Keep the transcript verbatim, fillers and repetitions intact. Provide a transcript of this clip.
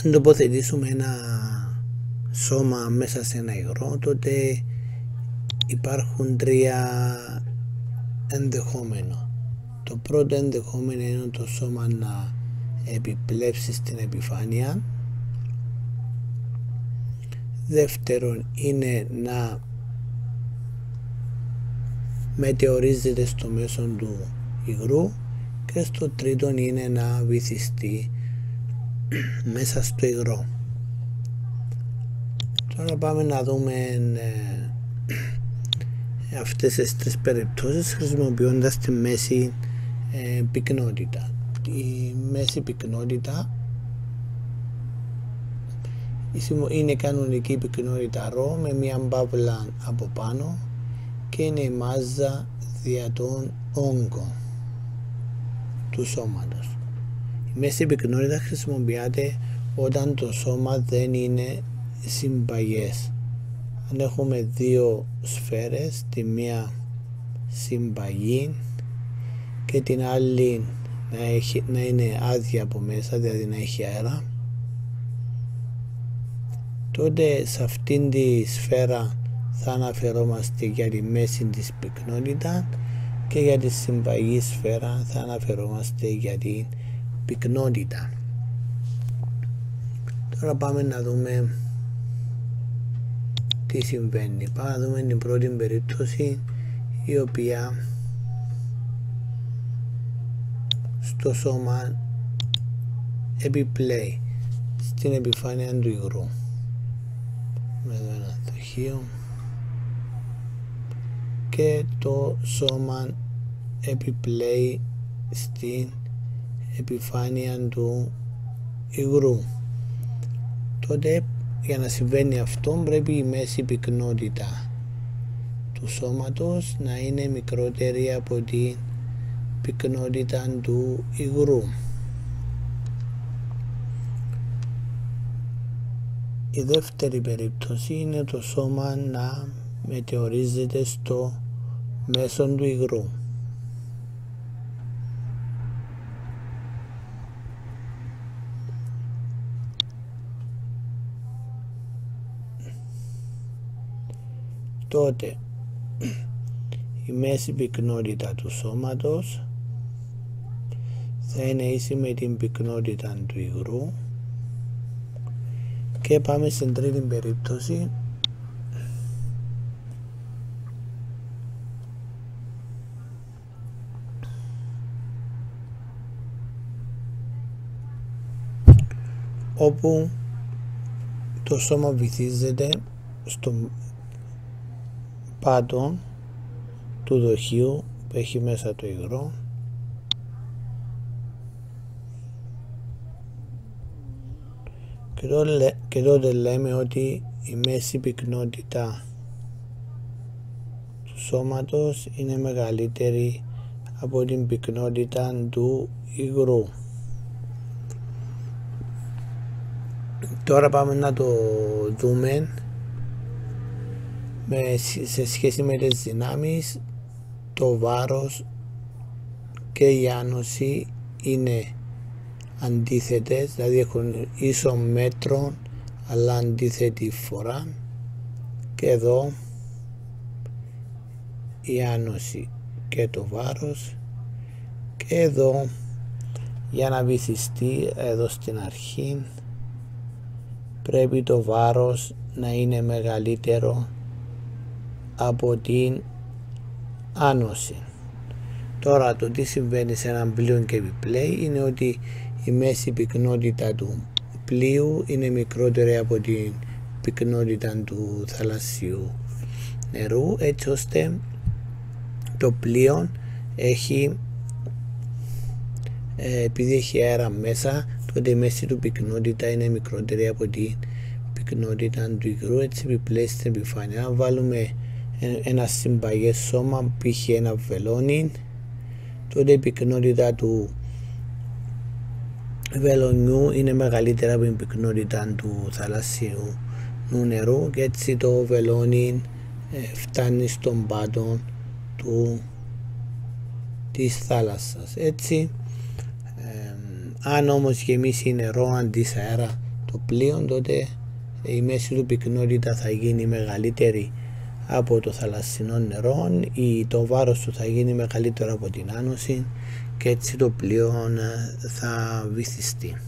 τοποθετήσουμε ένα σώμα μέσα σε ένα υγρό, τότε υπάρχουν τρία ενδεχόμενα. Το πρώτο ενδεχόμενο είναι το σώμα να επιπλέψει στην επιφάνεια. Δεύτερον είναι να μετεωρίζεται στο μέσο του υγρού, και στο τρίτον είναι να βυθιστεί μέσα στο υγρό. Τώρα πάμε να δούμε ε, αυτές τις τρεις περιπτώσεις χρησιμοποιώντας τη μέση ε, πυκνότητα. Η μέση πυκνότητα είναι κανονική πυκνότητα ρο με μια μπάβλα από πάνω και είναι η μάζα δια των όγκων του σώματος. Η μέση πυκνότητα χρησιμοποιείται όταν το σώμα δεν είναι συμπαγές. Αν έχουμε δύο σφαίρες, τη μία συμπαγή και την άλλη να, έχει, να είναι άδεια από μέσα, δηλαδή να έχει αέρα, τότε σε αυτήν τη σφαίρα θα αναφερόμαστε για τη μέση της πυκνότητα και για τη συμπαγή σφαίρα θα αναφερόμαστε για την πυκνότητα. Τώρα πάμε να δούμε τι συμβαίνει. Πάμε να δούμε την πρώτη περίπτωση, η οποία στο σώμα επιπλέει στην επιφάνεια του υγρού. Με εδώ ένα δοχείο και το σώμα επιπλέει στην επιφάνεια του υγρού. Τότε για να συμβαίνει αυτό πρέπει η μέση πυκνότητα του σώματος να είναι μικρότερη από την πυκνότητα του υγρού. Η δεύτερη περίπτωση είναι το σώμα να μετεωρίζεται στο μέσο του υγρού. Τότε η μέση πυκνότητα του σώματος θα είναι ίση με την πυκνότητα του υγρού. Και πάμε στην τρίτη περίπτωση, όπου το σώμα βυθίζεται στο πάτο του δοχείου που έχει μέσα το υγρό και τότε, και τότε λέμε ότι η μέση πυκνότητα του σώματος είναι μεγαλύτερη από την πυκνότητα του υγρού. Τώρα πάμε να το δούμε με, σε σχέση με τις δυνάμεις. Το βάρος και η άνωση είναι αντίθετες, δηλαδή έχουν ίσο μέτρο αλλά αντίθετη φορά, και εδώ η άνωση και το βάρος, και εδώ για να βυθιστεί εδώ στην αρχή πρέπει το βάρος να είναι μεγαλύτερο από την άνωση. Τώρα το τι συμβαίνει σε έναν πλοίο και επιπλέει είναι ότι η μέση πυκνότητα του πλοίου είναι μικρότερη από την πυκνότητα του θαλασσίου νερού, έτσι ώστε το πλοίο έχει, ε, επειδή έχει αέρα μέσα, τότε η μέση του πυκνότητα είναι μικρότερη από την πυκνότητα του υγρού, έτσι επιπλέει στην επιφάνεια. Αν βάλουμε ένα συμπαγές σώμα, π.χ. ένα βελόνι, τότε η πυκνότητα του βελονιού είναι μεγαλύτερα από την πυκνότητα του θαλασσίου νερού, και έτσι το βελόνι ε, φτάνει στον πάτο του της θάλασσας. Έτσι, ε, αν όμως γεμίσει νερό αντί σε αέρα, το το πλοίο, τότε η μέση του πυκνότητα θα γίνει μεγαλύτερη από το θαλασσινό νερό, ή το βάρος του θα γίνει μεγαλύτερο από την άνωση και έτσι το πλοίο θα βυθιστεί.